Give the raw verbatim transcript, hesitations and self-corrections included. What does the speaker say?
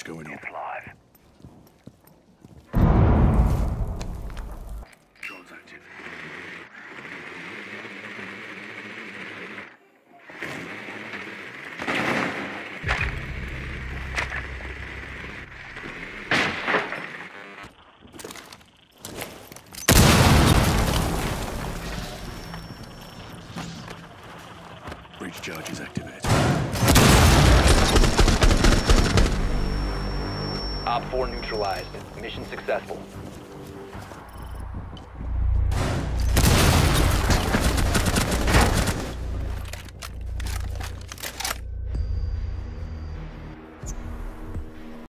going on? It's live. Drone's active. Breach charges activated. Op four neutralized. Mission successful.